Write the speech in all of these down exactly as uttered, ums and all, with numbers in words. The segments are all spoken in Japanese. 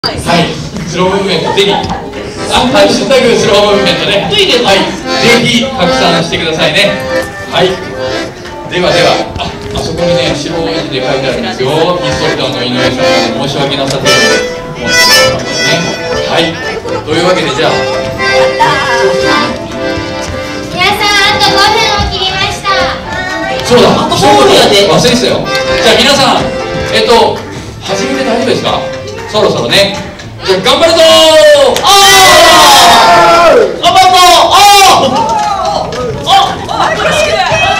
はい、スロームーブメント、ぜひ、あ、ハッシュタグスロームーブメントね、はい、ぜひ拡散してくださいね。はい、ではでは、あ、あそこにね、白い字で書いてあるんですよ。ヒストリターの井上さんが申し訳なさと思ってますね。はい、というわけで、じゃあ、 皆さん、あとごふんを切りました。 そうだ、一言忘れてたよ。じゃあ、皆さん、えっと、始めて大丈夫ですか？そろそろね。じゃあ頑張るぞー。ああ。頑張るぞー。ああ。あ。 そろそろ始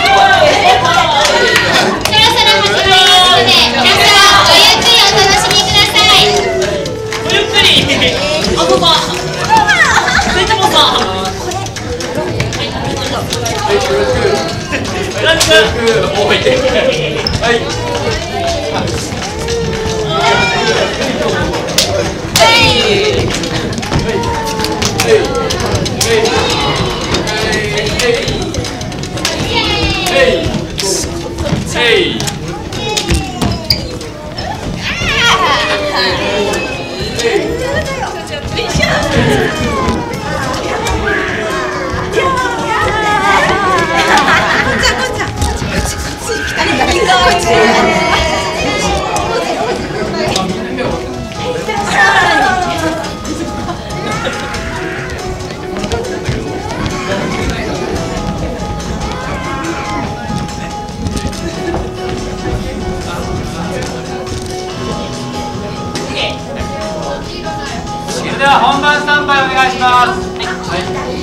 まりますので、皆さんごゆっくりお楽しみください。 ごゆっくり。あそば。めっちゃもさ。 はい、よろしく。よろしく。おいて。はい。 それでは本番スタンバイお願いします。はい。